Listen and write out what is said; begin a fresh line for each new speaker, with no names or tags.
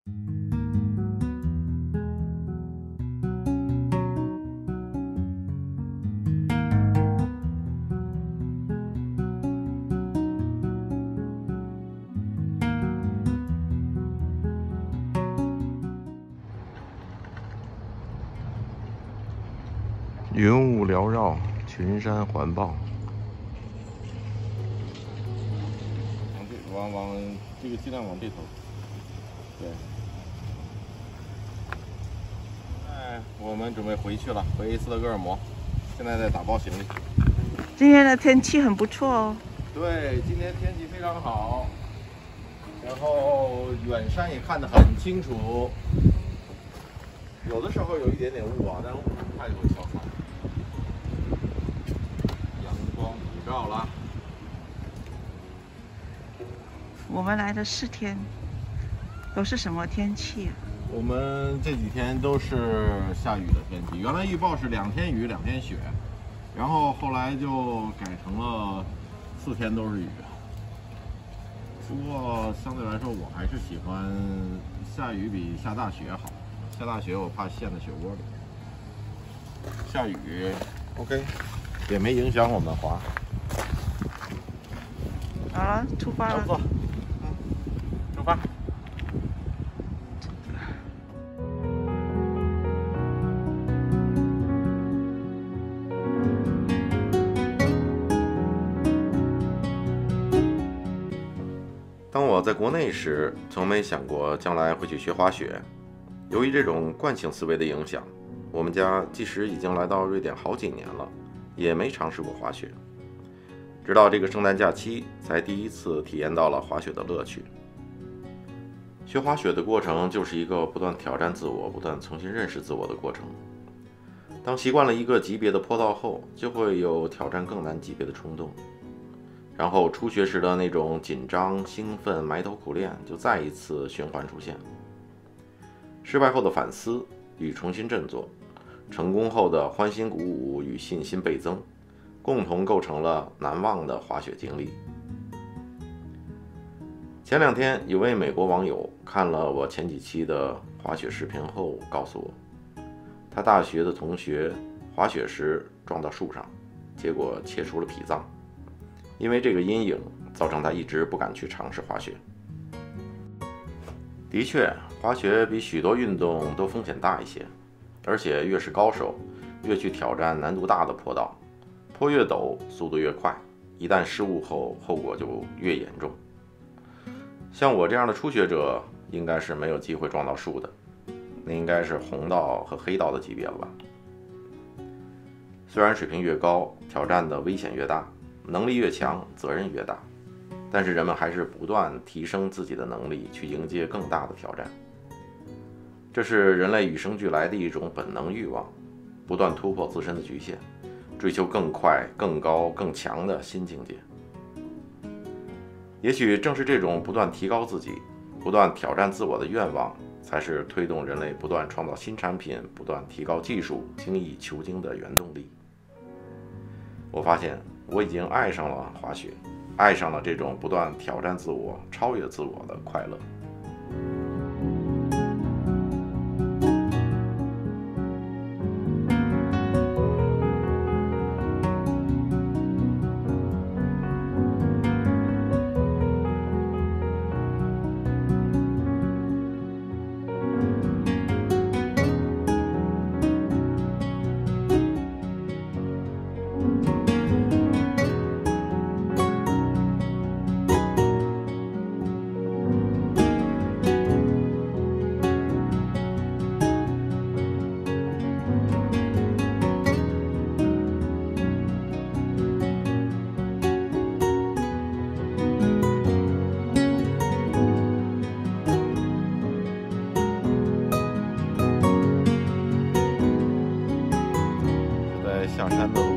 云雾缭绕，群山环抱。往这个尽量往这头。对。我们准备回去了，回斯德哥尔摩。现在在打包行李。
今天的天气很不错哦。
对，今天天气非常好，然后远山也看得很清楚。有的时候有一点点雾啊，但是雾很快就会消散。阳光普照了。
我们来的4天，都是什么天气啊？
我们这几天都是下雨的天气，原来预报是2天雨2天雪，然后后来就改成了4天都是雨。不过相对来说，我还是喜欢下雨比下大雪好。下大雪我怕陷在雪窝里，下雨 OK 也没影响我们滑。
好了，出发了。
出发。当我在国内时，从没想过将来会去学滑雪。由于这种惯性思维的影响，我们家即使已经来到瑞典好几年了，也没尝试过滑雪。直到这个圣诞假期，才第一次体验到了滑雪的乐趣。学滑雪的过程就是一个不断挑战自我、不断重新认识自我的过程。当习惯了一个级别的坡道后，就会有挑战更难级别的冲动。然后初学时的那种紧张、兴奋、埋头苦练就再一次循环出现。失败后的反思与重新振作，成功后的欢欣鼓舞与信心倍增，共同构成了难忘的滑雪经历。前2天，有位美国网友看了我前几期的滑雪视频后告诉我，他大学的同学滑雪时撞到树上，结果切除了脾脏。因为这个阴影，造成他一直不敢去尝试滑雪。的确，滑雪比许多运动都风险大一些，而且越是高手，越去挑战难度大的坡道，坡越陡，速度越快，一旦失误后，后果就越严重。像我这样的初学者，应该是没有机会撞到树的，那应该是红道和黑道的级别了吧？虽然水平越高，挑战的危险越大，能力越强，责任越大，但是人们还是不断提升自己的能力，去迎接更大的挑战。这是人类与生俱来的一种本能欲望，不断突破自身的局限，追求更快、更高、更强的新境界。也许正是这种不断提高自己、不断挑战自我的愿望，才是推动人类不断创造新产品、不断提高技术、精益求精的原动力。我发现我已经爱上了滑雪，爱上了这种不断挑战自我、超越自我的快乐。下山的路